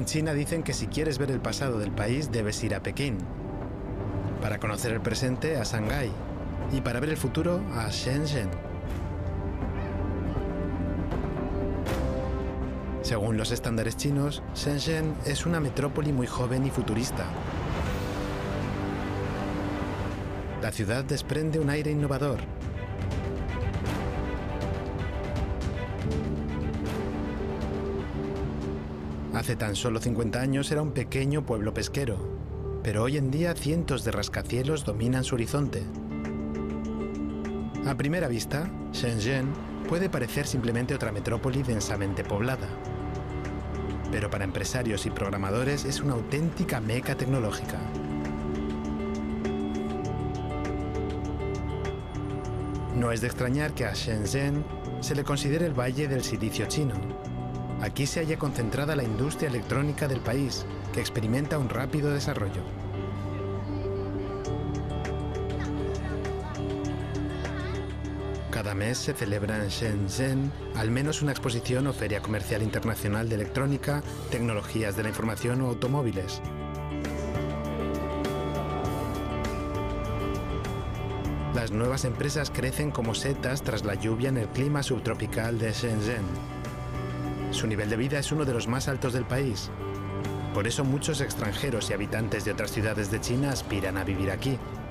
En China dicen que si quieres ver el pasado del país debes ir a Pekín. Para conocer el presente, a Shanghái. Y para ver el futuro, a Shenzhen. Según los estándares chinos, Shenzhen es una metrópoli muy joven y futurista. La ciudad desprende un aire innovador. Hace tan solo 50 años era un pequeño pueblo pesquero, pero hoy en día cientos de rascacielos dominan su horizonte. A primera vista, Shenzhen puede parecer simplemente otra metrópoli densamente poblada, pero para empresarios y programadores es una auténtica meca tecnológica. No es de extrañar que a Shenzhen se le considere el Valle del Silicio chino. Aquí se halla concentrada la industria electrónica del país, que experimenta un rápido desarrollo. Cada mes se celebra en Shenzhen al menos una exposición o feria comercial internacional de electrónica, tecnologías de la información o automóviles. Las nuevas empresas crecen como setas tras la lluvia en el clima subtropical de Shenzhen. Su nivel de vida es uno de los más altos del país. Por eso muchos extranjeros y habitantes de otras ciudades de China aspiran a vivir aquí.